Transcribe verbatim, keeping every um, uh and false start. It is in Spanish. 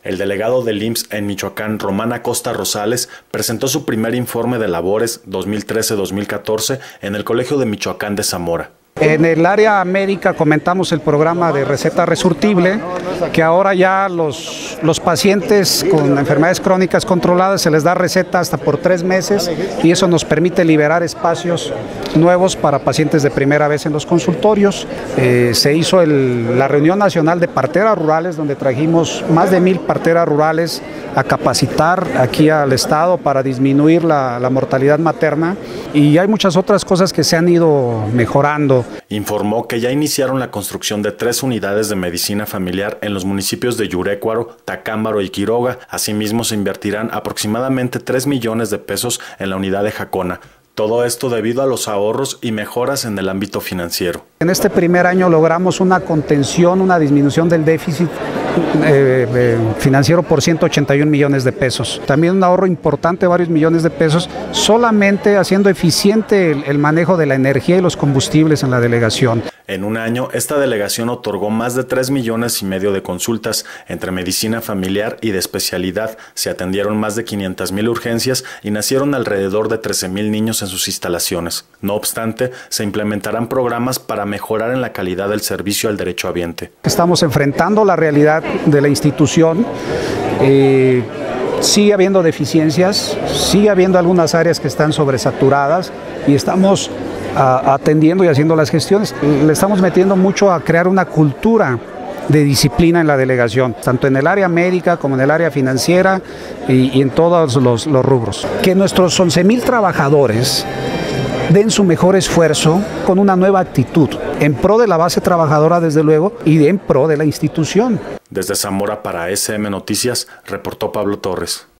El delegado del I M S S en Michoacán, Román Acosta Rosales, presentó su primer informe de labores dos mil trece dos mil catorce en el Colegio de Michoacán de Zamora. En el área médica comentamos el programa de receta resurtible, que ahora ya los, los pacientes con enfermedades crónicas controladas se les da receta hasta por tres meses y eso nos permite liberar espacios nuevos para pacientes de primera vez en los consultorios. Eh, se hizo el, la reunión nacional de parteras rurales, donde trajimos más de mil parteras rurales a capacitar aquí al estado para disminuir la, la mortalidad materna, y hay muchas otras cosas que se han ido mejorando. Informó que ya iniciaron la construcción de tres unidades de medicina familiar en los municipios de Yurécuaro, Tacámbaro y Quiroga. Asimismo, se invertirán aproximadamente tres millones de pesos en la unidad de Jacona. Todo esto debido a los ahorros y mejoras en el ámbito financiero. En este primer año logramos una contención, una disminución del déficit eh, eh, financiero por ciento ochenta y un millones de pesos. También un ahorro importante, varios millones de pesos, solamente haciendo eficiente el, el manejo de la energía y los combustibles en la delegación. En un año, esta delegación otorgó más de tres millones y medio de consultas entre medicina familiar y de especialidad. Se atendieron más de quinientas mil urgencias y nacieron alrededor de trece mil niños en sus instalaciones. No obstante, se implementarán programas para mejorar en la calidad del servicio al derechohabiente. Estamos enfrentando la realidad de la institución. Eh, sigue habiendo deficiencias, sigue habiendo algunas áreas que están sobresaturadas y estamos a, atendiendo y haciendo las gestiones. Le estamos metiendo mucho a crear una cultura de disciplina en la delegación, tanto en el área médica como en el área financiera y, y en todos los, los rubros. Que nuestros once mil trabajadores den su mejor esfuerzo con una nueva actitud, en pro de la base trabajadora desde luego y en pro de la institución. Desde Zamora para S M Noticias, reportó Pablo Torres.